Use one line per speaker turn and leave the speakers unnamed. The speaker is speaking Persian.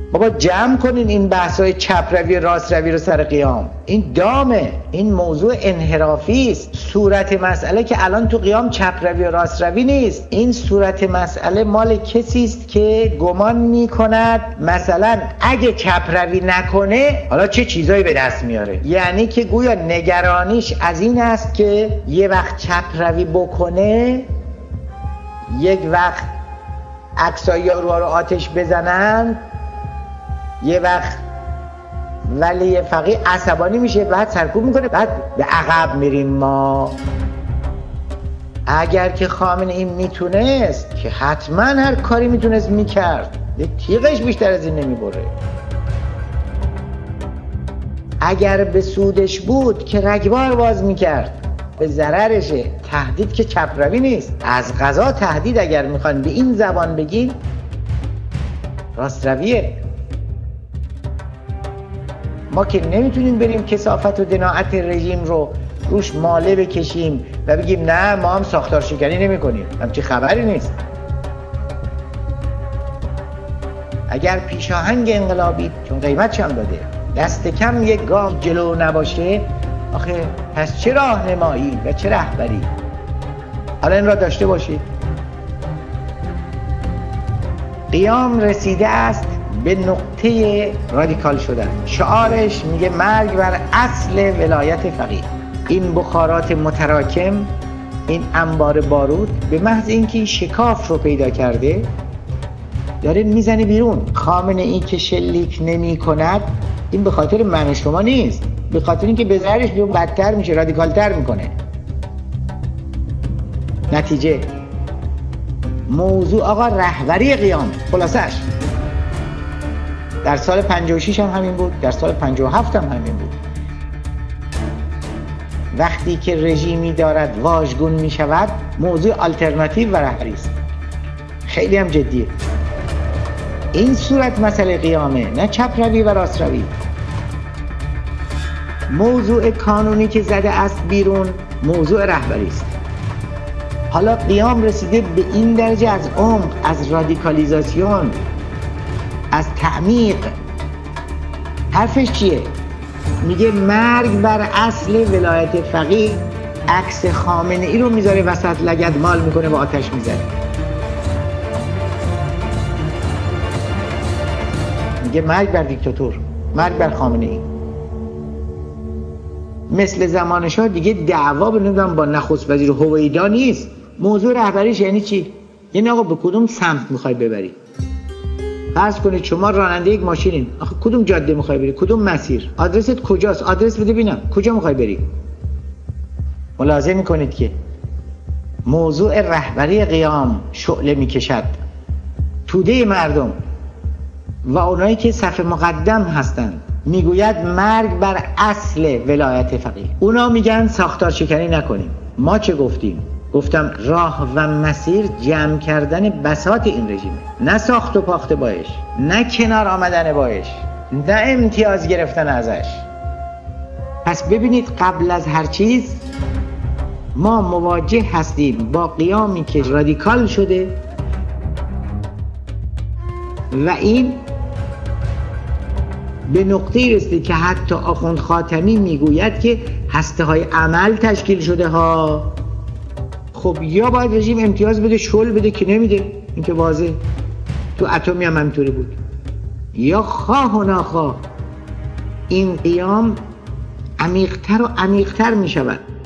بابا جمع کنین این بحث‌های چپ روی و راست روی رو سر قیام. این دامه، این موضوع انحرافی است. صورت مسئله که الان تو قیام چپ روی و راست روی نیست. این صورت مسئله مال کسی است که گمان می‌کند مثلا اگه چپ روی نکنه حالا چه چیزایی به دست میاره. یعنی که گویا نگرانیش از این است که یه وقت چپ روی بکنه، یک وقت عکسای یاروها رو آتش بزنن، یه وقت ولی فقیه عصبانی میشه، بعد سرکوب میکنه، بعد به عقب میریم ما. اگر که خامنه ای میتونست که حتما هر کاری میتونست میکرد، یه تیغش بیشتر از این نمیبره. اگر به سودش بود که رگبار باز میکرد، به ضررشه. تهدید که چپ روی نیست. از قضا تهدید اگر میخوان به این زبان بگین راست رویه. ما که نمیتونیم بریم کثافت و دناعت رژیم رو روش ماله بکشیم و بگیم نه ما هم ساختار شکنی نمی کنیم. همچی خبری نیست. اگر پیشاهنگ انقلابی، چون قیمتش هم داده، دست کم یک گام جلو نباشه، آخه پس چه راهنمایی و چه رهبری؟ حالا این را داشته باشید. قیام رسیده است به نقطه رادیکال شدن. شعارش میگه مرگ بر اصل ولایت فقیه. این بخارات متراکم، این انبار بارود، به محض اینکه این شکاف رو پیدا کرده داره میزنه بیرون. خامنه ای که شلیک نمی کند، این به خاطر من شما نیست، به خاطر اینکه به ظاهرش بدتر میشه، رادیکالتر میکنه. نتیجه موضوع آقا رهبری قیام، خلاصش در سال 56 هم همین بود، در سال 57 هم همین بود. وقتی که رژیمی دارد واژگون می شود، موضوع آلترناتیو و رهبری است. خیلی هم جدیه. این صورت مسئله قیامه، نه چپ روی و راست روی. موضوع کانونی که زده است بیرون موضوع رهبری است. حالا قیام رسیده به این درجه از عمق، از رادیکالیزاسیون، از تعمیق. حرفش چیه؟ میگه مرگ بر اصل ولایت فقیه. عکس خامنه ای رو میذاره وسط، لگدمال میکنه و آتش میزنه. میگه مرگ بر دیکتاتور، مرگ بر خامنه ای. مثل زمان شاه دیگه دعوا بنودم با نخست وزیر هویدا نیست. موضوع رهبریش یعنی چی؟ یعنی آقا به کدوم سمت میخوای ببری؟ فرض کنید شما راننده یک ماشینین، آخه کدوم جاده میخوای بری؟ کدوم مسیر؟ آدرست کجاست؟ آدرس بده ببینم کجا میخوای بری؟ ملاحظه میکنید که موضوع رهبری قیام شعله میکشد. توده مردم و اونایی که صف مقدم هستند میگوید مرگ بر اصل ولایت فقیه. اونا میگن ساختار شکنی نکنیم. ما چه گفتیم؟ گفتم راه و مسیر جمع کردن بساط این رژیمه، نه ساخت و پاخت باش، نه کنار آمدن باش، نه امتیاز گرفتن ازش. پس ببینید قبل از هر چیز ما مواجه هستیم با قیامی که رادیکال شده و این به نقطه‌ای رسیده که حتی آخوند خاتمی میگوید که هسته های عمل تشکیل شده ها. خب یا باید رژیم امتیاز بده، شل بده که نمیده، این که واضح. تو اتمی هم همینطوری بود. یا خواه و ناخواه این قیام عمیق‌تر و عمیق‌تر می شود.